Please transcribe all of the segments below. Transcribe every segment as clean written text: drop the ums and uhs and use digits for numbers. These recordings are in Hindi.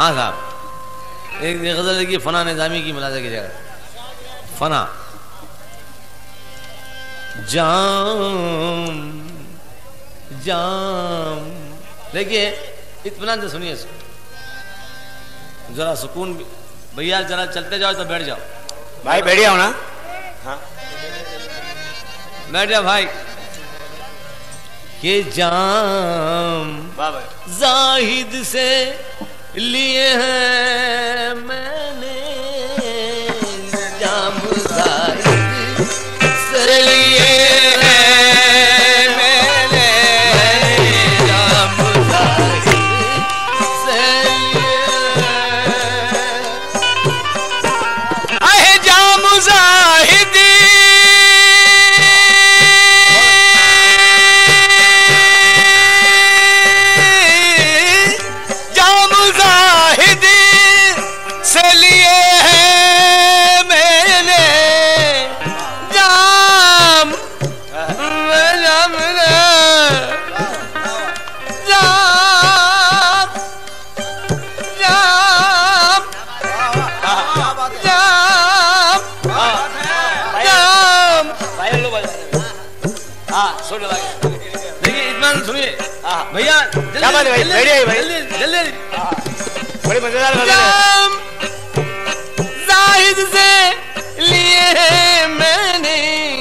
हाँ साहब, एक गजल लिखी फना निजामी की मुलाजा की जगह। फना जाम जाम, देखिए इत्मीनान से सुनिए इसको, जरा सुकून। भैया जरा चलते जाओ तो बैठ जाओ भाई, बैठ जाओ ना। हाँ बैठ जाओ भाई। के जाम जाहिद से लिए हैं मैंने, जाम जाहिद से लिए हैं मैंने, जाम जाहिद से लिए। आहे जाम जाहिद भैया क्या बात है भाई, बैठिए भाई, जल्दी बड़ी मजेदार जाम जाहिद से लिए हैं मैंने,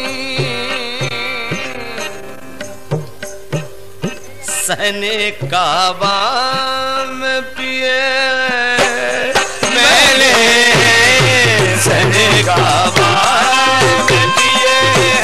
सहने काबा में पिए मैंने, सहने काबा में पिए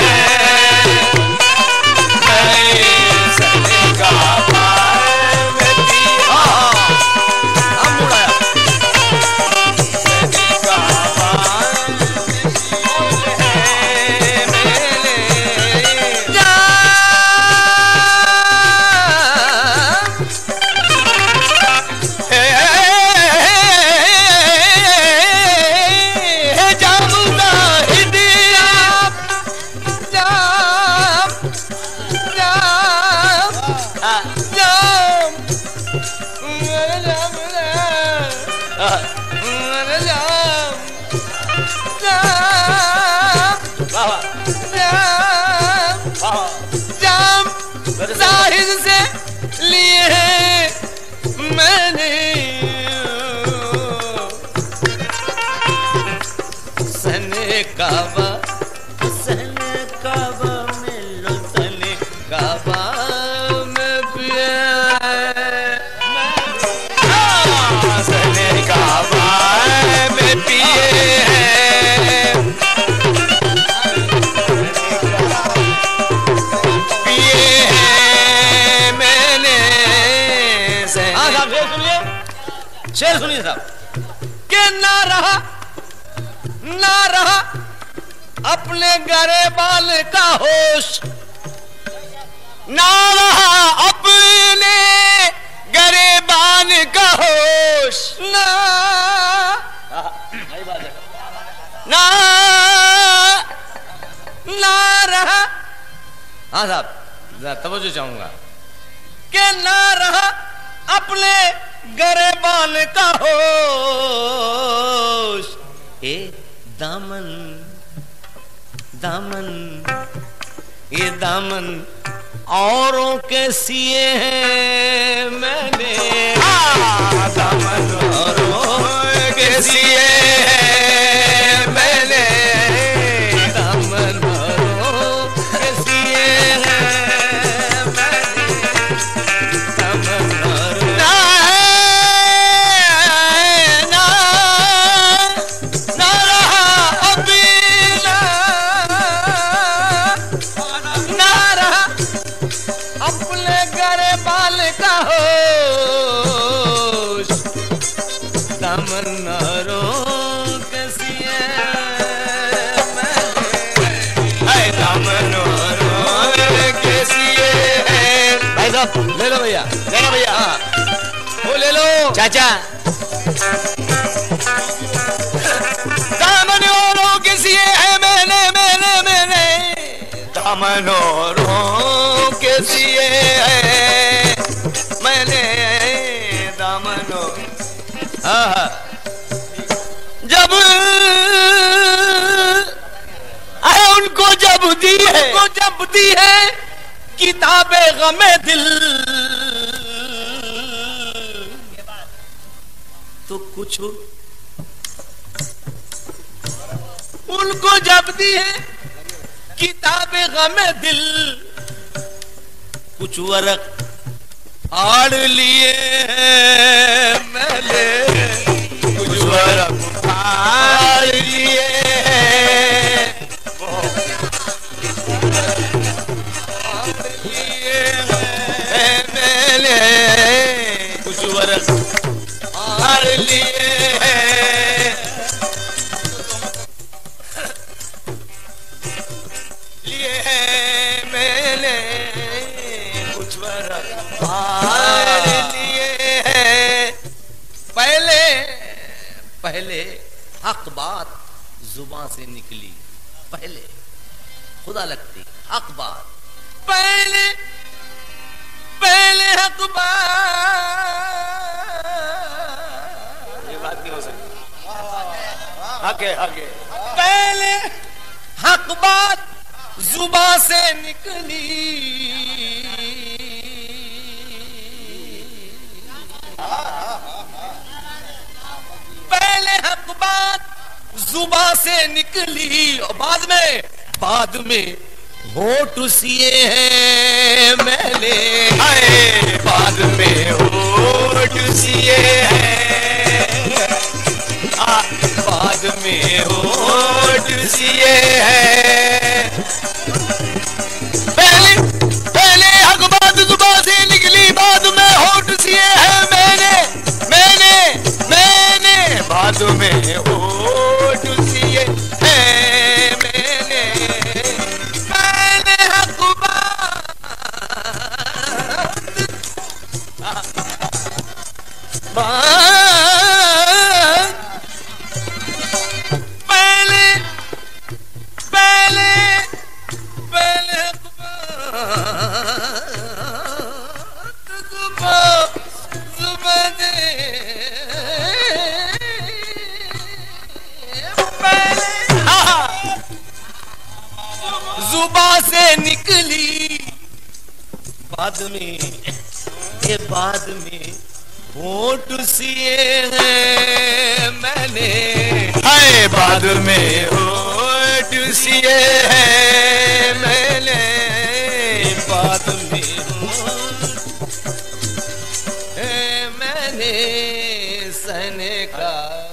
जाहिद से लिए हैं मैंने, सने काबा में लो, सने काबा में पिए, सने काबा में पिए शेर सुनिए साहब। के ना रहा अपने गरेबान का होश, ना रहा अपने गरेबान का होश, ना रहा। हाँ साहब तवज्जो चाहूंगा। के ना रहा अपने गरेबान का होश, ए दामन ये दामन औरों के सिए हैं मैंने, दामन औरों के सिए हैं मैंने, दामन औरों के सिए हैं मैंने, दामन ले लो भैया, वो ले लो चाचा। दामन औरों के सिए है मैंने, दामन औरों के सिए है मैंने, दामन हाँ हाँ जब आए उनको जब दी है, उनको जब दी है किताबे गमे दिल, तो कुछ उनको जब दी है किताबे गमे दिल, कुछ वर्क फाड़ लिए मैंने, कुछ वर्क फाड़ लिए मैंने, कुछ वर्क फाड़ लिए मैंने, कुछ वर्क फाड़ लिए हैं। पहले पहले हक बात जुबान से निकली, पहले खुदा लगती हक बात, पहले पहले हक बात, ये बात नहीं हो सकती। हक है, हक है। पहले हक बात जुबान से निकली, पहले हक बात जुबान से निकली और बाद में होठ सिए हैं मैंने, आए बाद में होठ सिए हैं, बाद में होठ सिए हैं। पहले हक बात जुबान से निकली, बाद में होठ सिए हैं मैंने बाद में होठ सिए हैं मैंने। पहले हक बात पहले पहले पहले जुबान से निकली, बाद में होठ सिए हैं मैंने, हाय बाद में होठ सिए हैं मैंने, बाद में मैंने सहने का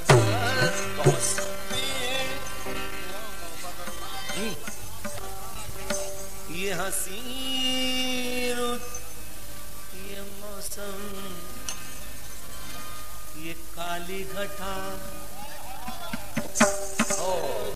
ये हंसी रुत, ये मौसम, ये काली घटा,